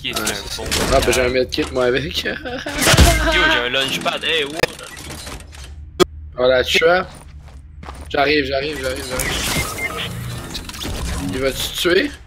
qui est un bon. Ah, ben j'ai un medkit moi avec. Yo, j'ai un launchpad, hey, what? Voilà, tu vois. J'arrive. Il va te tuer?